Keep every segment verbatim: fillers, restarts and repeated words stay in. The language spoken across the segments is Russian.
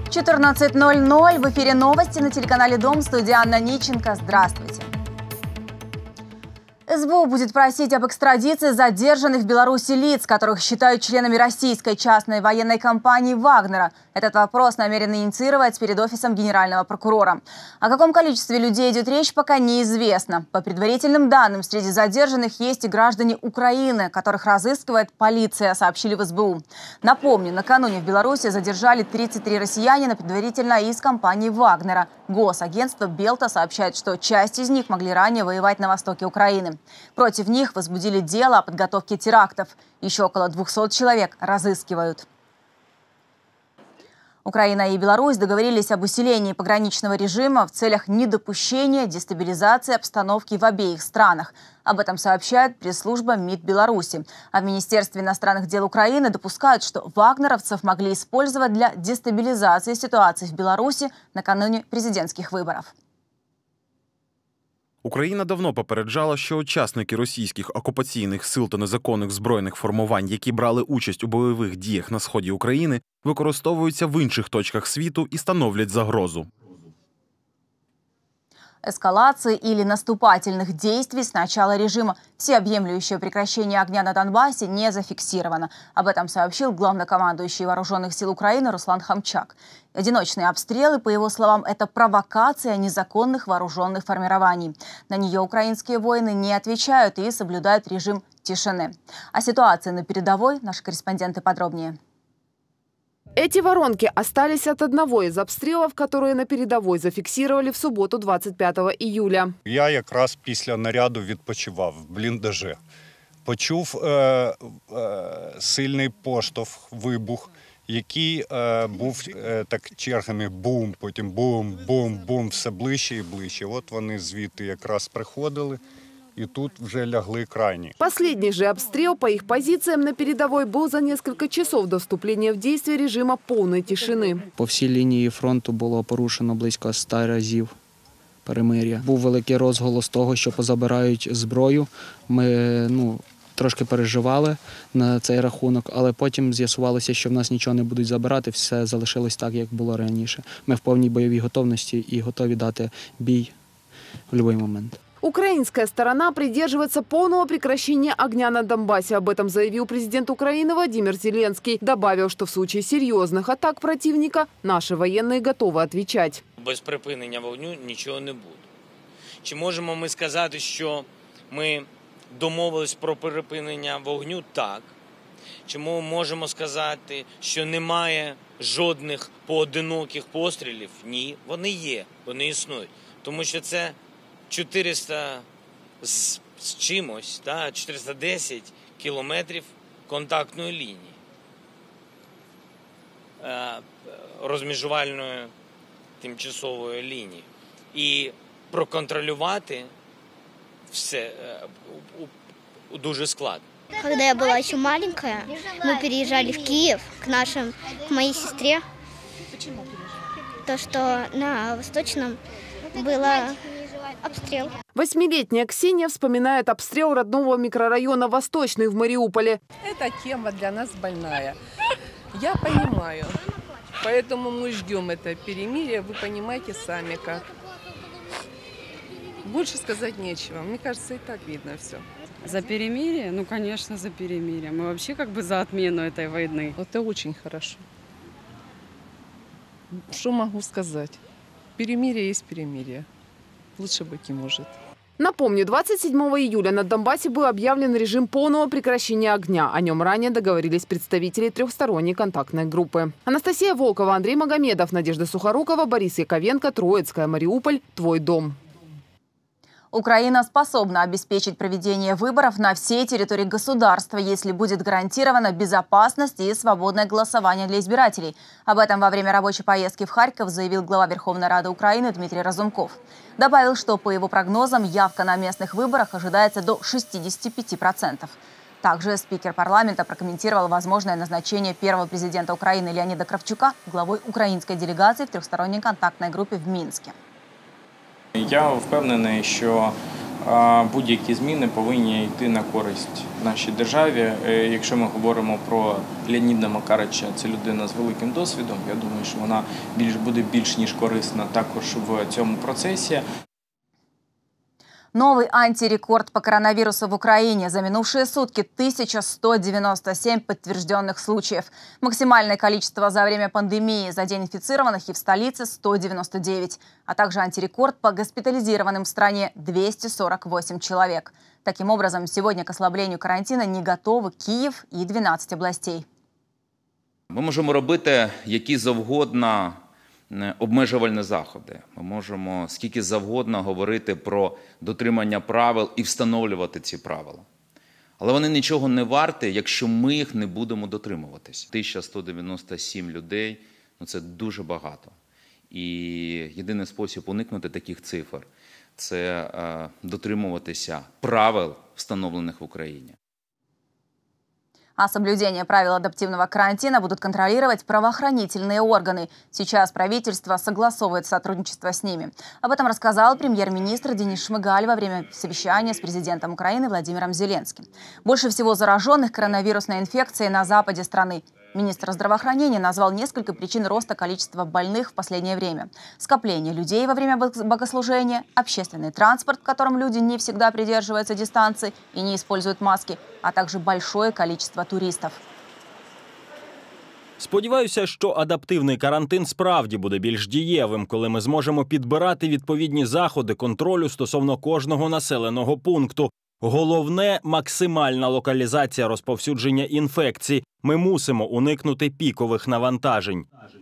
четырнадцать ноль ноль. В эфире новости на телеканале «Дом». Студия Анна Ниченко. Здравствуйте. эс бэ у будет просить об экстрадиции задержанных в Беларуси лиц, которых считают членами российской частной военной компании «Вагнера». Этот вопрос намерены инициировать перед офисом генерального прокурора. О каком количестве людей идет речь, пока неизвестно. По предварительным данным, среди задержанных есть и граждане Украины, которых разыскивает полиция, сообщили в эс бэ у. Напомню, накануне в Беларуси задержали тридцать три россиянина, предварительно из компании «Вагнера». Госагентство «Белта» сообщает, что часть из них могли ранее воевать на востоке Украины. Против них возбудили дело о подготовке терактов. Еще около двухсот человек разыскивают. Украина и Беларусь договорились об усилении пограничного режима в целях недопущения дестабилизации обстановки в обеих странах. Об этом сообщает пресс-служба МИД Беларуси. А в Министерстве иностранных дел Украины допускают, что вагнеровцев могли использовать для дестабилизации ситуации в Беларуси накануне президентських виборів. Україна давно попереджала, що учасники російських окупаційних сил та незаконних збройних формувань, які брали участь у бойових діях на сході України, використовуються в інших точках світу і становлять загрозу. Эскалации или наступательных действий с начала режима. Всеобъемлющее прекращение огня на Донбассе не зафиксировано. Об этом сообщил главнокомандующий Вооруженных сил Украины Руслан Хамчак. Одиночные обстрелы, по его словам, это провокация незаконных вооруженных формирований. На нее украинские воины не отвечают и соблюдают режим тишины. О ситуации на передовой наши корреспонденты подробнее. Эти воронки остались от одного из обстрелов, которые на передовой зафиксировали в суботу двадцять п'ятого июля. Я якраз після наряду відпочивав в бліндажі. Почув е, е, сильний поштовх, вибух, який е, був е, так чергами бум, потім бум, бум, бум, все ближче і ближче. От вони звідти якраз приходили. И тут уже лягли крайние. Последний же обстрел по их позициям на передовой был за несколько часов до вступления в действие режима полной тишины. По всій лінії фронту було порушено близько ста разів перемир'я. Був великий розголос того, що позабирають зброю. Ми ну, трошки переживали на цей рахунок, але потім з'ясувалося, що в нас нічого не будуть забирати, все залишилось так, як було раніше. Ми в повній бойовій готовності и готові дати бій в будь-який момент. Украинская сторона придерживается полного прекращения огня на Донбассе. Об этом заявил президент Украины Владимир Зеленский. Добавил, что в случае серьезных атак противника наши военные готовы отвечать. Без припинення вогню нічого не буде. Чи можемо ми сказати, що ми домовились про припинення вогню? Так. Чи ми можемо сказати, що немає жодних поодиноких пострілів? Ні. Вони є, вони існують. Тому що це чотириста з, з чимось, да, чотириста десять кілометрів контактної лінії, розмежувальної тимчасової лінії. І проконтролювати все дуже складно. Когда я была еще маленькая, мы переезжали в Киев к нашим, к моей сестре. Почему переезжали? То, что на Восточном было обстрел. Восьмилетняя Ксения вспоминает обстрел родного микрорайона Восточный в Мариуполе. Эта тема для нас больная. Я понимаю. Поэтому мы ждем это перемирие. Вы понимаете сами как. Больше сказать нечего. Мне кажется, и так видно все. За перемирие? Ну, конечно, за перемирие. Мы вообще как бы за отмену этой войны. Это очень хорошо. Что могу сказать? Перемирие есть перемирие. Лучше быть не может. Напомню, двадцать седьмого июля на Донбассе был объявлен режим полного прекращения огня. О нем ранее договорились представители трехсторонней контактной группы. Анастасия Волкова, Андрей Магомедов, Надежда Сухорукова, Борис Яковенко, Троицкая, Мариуполь. Твой дом. Украина способна обеспечить проведение выборов на всей территории государства, если будет гарантирована безопасность и свободное голосование для избирателей. Об этом во время рабочей поездки в Харьков заявил глава Верховной Рады Украины Дмитрий Разумков. Добавил, что по его прогнозам явка на местных выборах ожидается до шестидесяти пяти процентов. Также спикер парламента прокомментировал возможное назначение первого президента Украины Леонида Кравчука главой украинской делегации в трехсторонней контактной группе в Минске. Я впевнений, що будь-які зміни повинні йти на користь нашій державі. Якщо ми говоримо про Леоніда Макарича, це людина з великим досвідом, я думаю, що вона більш, буде більш ніж корисна також в цьому процесі. Новый антирекорд по коронавирусу в Украине. За минувшие сутки тысяча сто девяносто семь подтвержденных случаев. Максимальное количество за время пандемии. За день инфицированных и в столице сто девяносто девять. А также антирекорд по госпитализированным в стране двести сорок восемь человек. Таким образом, сегодня к ослаблению карантина не готовы Киев и двенадцать областей. Ми можемо робити які завгодно обмежувальні заходи. Ми можемо скільки завгодно говорити про дотримання правил і встановлювати ці правила. Але вони нічого не варті, якщо ми їх не будемо дотримуватись. тисяча сто дев'яносто сім людей – ну це дуже багато. І єдиний спосіб уникнути таких цифр – це е, дотримуватися правил, встановлених в Україні. А соблюдение правил адаптивного карантина будут контролировать правоохранительные органы. Сейчас правительство согласовывает сотрудничество с ними. Об этом рассказал премьер-министр Денис Шмыгаль во время совещания с президентом Украины Владимиром Зеленским. Больше всего зараженных коронавирусной инфекцией на западе страны. Министр здравоохранения назвал несколько причин роста количества больных в последнее время. Скопление людей во время богослужения, общественный транспорт, в котором люди не всегда придерживаются дистанции и не используют маски, а также большое количество туристов. Сподіваюся, що адаптивний карантин справді буде більш дієвим, коли ми зможемо підбирати відповідні заходи контролю стосовно кожного населеного пункту. Головне – максимальна локалізація розповсюдження інфекцій. Ми мусимо уникнути пікових навантажень.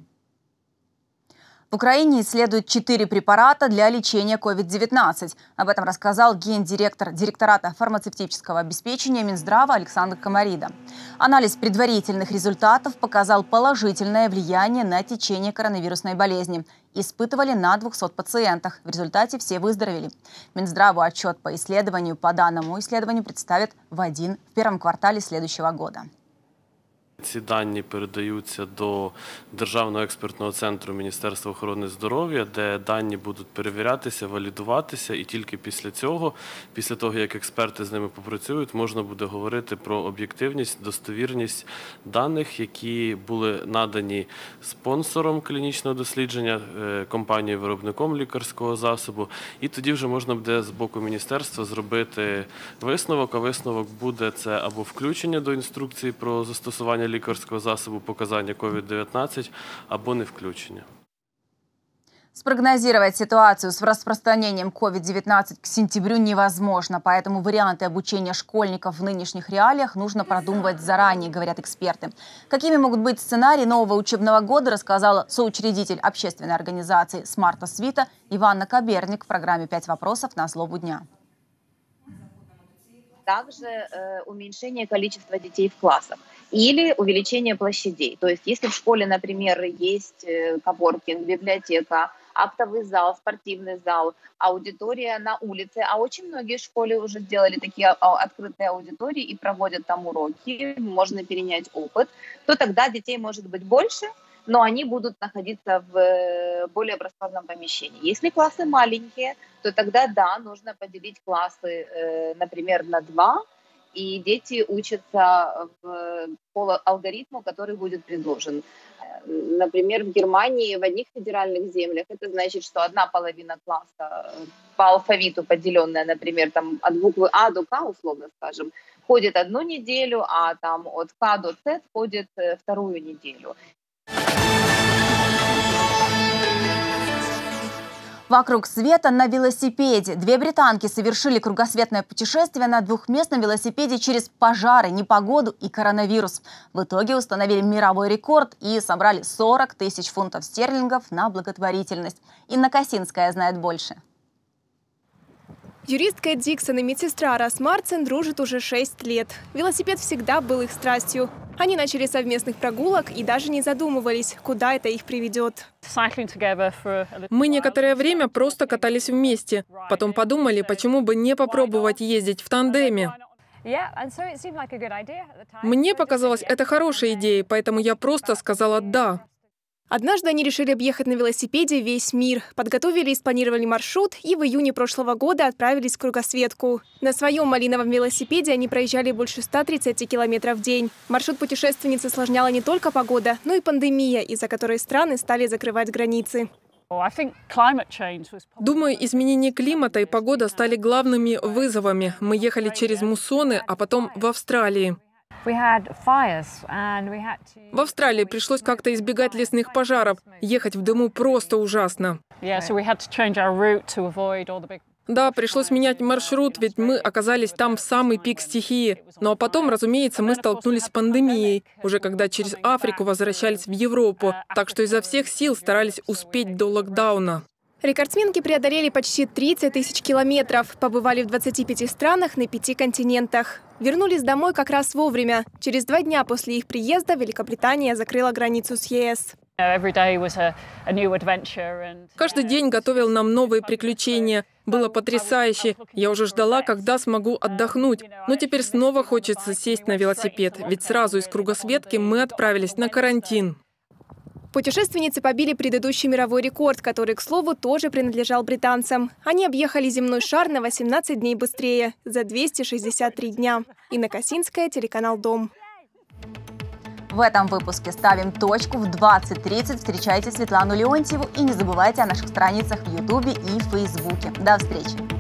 В Украине исследуют четыре препарата для лечения ковид девятнадцать. Об этом рассказал гендиректор директората фармацевтического обеспечения Минздрава Александр Комарида. Анализ предварительных результатов показал положительное влияние на течение коронавирусной болезни. Испытывали на двухстах пациентах. В результате все выздоровели. Минздраву отчет по исследованию по данному исследованию представят в один в первом квартале следующего года. Ці дані передаються до Державного експертного центру Міністерства охорони здоров'я, де дані будуть перевірятися, валідуватися, і тільки після цього, після того, як експерти з ними попрацюють, можна буде говорити про об'єктивність, достовірність даних, які були надані спонсором клінічного дослідження, компанією-виробником лікарського засобу, і тоді вже можна буде з боку міністерства зробити висновок, а висновок буде це або включення до інструкції про застосування лікарського засобу показання ковід дев'ятнадцять або не включення. Спрогнозировать ситуацию с распространением ковид девятнадцать к сентябрю невозможно, поэтому варианты обучения школьников в нынешних реалиях нужно продумывать заранее, говорят эксперты. Какими могут быть сценарии нового учебного года, рассказала соучредитель общественной организации «Смарта Свита» Иванна Каберник в программе «Пять вопросов на злобу дня». Также э, уменьшение количества детей в классах или увеличение площадей. То есть если в школе, например, есть коворкинг, библиотека, актовый зал, спортивный зал, аудитория на улице, а очень многие школы уже сделали такие открытые аудитории и проводят там уроки, можно перенять опыт, то тогда детей может быть больше, но они будут находиться в более просторном помещении. Если классы маленькие, то тогда, да, нужно поделить классы, например, на два, и дети учатся в, по алгоритму, который будет предложен. Например, в Германии, в одних федеральных землях, это значит, что одна половина класса по алфавиту, поделенная, например, там, от буквы А до К, условно скажем, ходит одну неделю, а там от К до Ц ходит вторую неделю. Вокруг света на велосипеде. Две британки совершили кругосветное путешествие на двухместном велосипеде через пожары, непогоду и коронавирус. В итоге установили мировой рекорд и собрали сорок тысяч фунтов стерлингов на благотворительность. Инна Косинская знает больше. Юристка Диксон и медсестра Рас Марцин дружат уже шесть лет. Велосипед всегда был их страстью. Они начали совместных прогулок и даже не задумывались, куда это их приведет. Мы некоторое время просто катались вместе. Потом подумали, почему бы не попробовать ездить в тандеме. Мне показалось это хорошей идеей, поэтому я просто сказала «да». Однажды они решили объехать на велосипеде весь мир. Подготовили и спланировали маршрут, и в июне прошлого года отправились в кругосветку. На своем малиновом велосипеде они проезжали больше ста тридцати километров в день. Маршрут путешественницы осложняла не только погода, но и пандемия, из-за которой страны стали закрывать границы. Думаю, изменение климата и погода стали главными вызовами. Мы ехали через муссоны, а потом в Австралии. В Австралии пришлось как-то избегать лесных пожаров. Ехать в дыму просто ужасно. Да, пришлось менять маршрут, ведь мы оказались там в самый пик стихии. Ну а потом, разумеется, мы столкнулись с пандемией, уже когда через Африку возвращались в Европу. Так что изо всех сил старались успеть до локдауна. Рекордсменки преодолели почти тридцать тысяч километров, побывали в двадцати пяти странах на пяти континентах. Вернулись домой как раз вовремя. Через два дня после их приезда Великобритания закрыла границу с ЕС. Каждый день готовил нам новые приключения. Было потрясающе. Я уже ждала, когда смогу отдохнуть. Но теперь снова хочется сесть на велосипед, ведь сразу из кругосветки мы отправились на карантин. Путешественницы побили предыдущий мировой рекорд, который, к слову, тоже принадлежал британцам. Они объехали земной шар на восемнадцать дней быстрее, за двести шестьдесят три дня. Инна Косинская, телеканал «Дом». В этом выпуске ставим точку. В двадцать тридцать встречайте Светлану Леонтьеву и не забывайте о наших страницах в Ютубе и Фейсбуке. До встречи!